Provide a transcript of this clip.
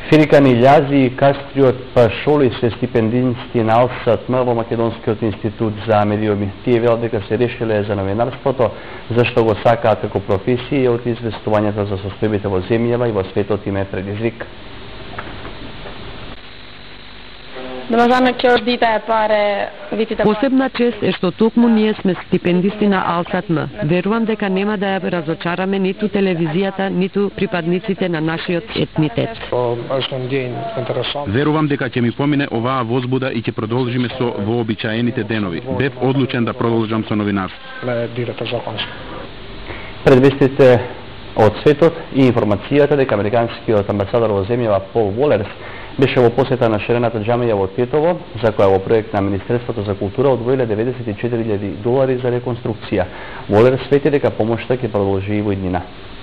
Фирикан Илјази и Кастриот Пашоли се стипендисти на АЛСАТМ во Македонскиот институт за медиуми. Тие велат дека се решиле за новинарството, зашто го сакаат како професија и од известувањето за состојбите во земјава и во светот им е предизвик. Посебна чест е што токму ние сме стипендисти на АЛСАТМ. Верувам дека нема да ја разочараме ниту телевизијата, ниту припадниците на нашиот етнитет. Верувам дека ќе ми помине оваа возбуда и ќе продолжиме со вообичаените денови. Бев одлучен да продолжам со новинарство. Предвестите од светот и информацијата дека американскиот амбасадор во земјава Пол Волерс беше во посета на ширената џамија во Тетово, за која во проект на Министерството за култура одвоиле $94,000 за реконструкција. Волерс свети дека помошта ќе продолжи и во иднина.